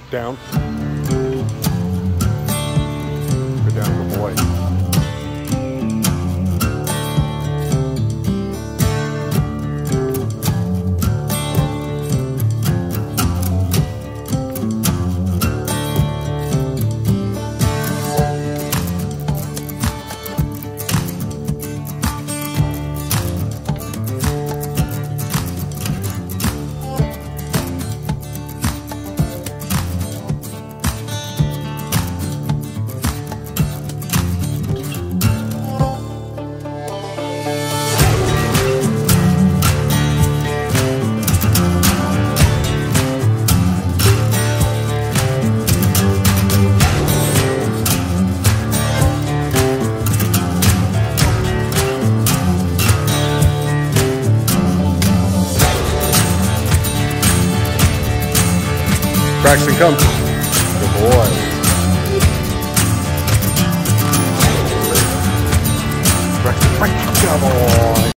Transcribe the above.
Down. Go down, good boy. Braxton, come. Good boy. Braxton, come on.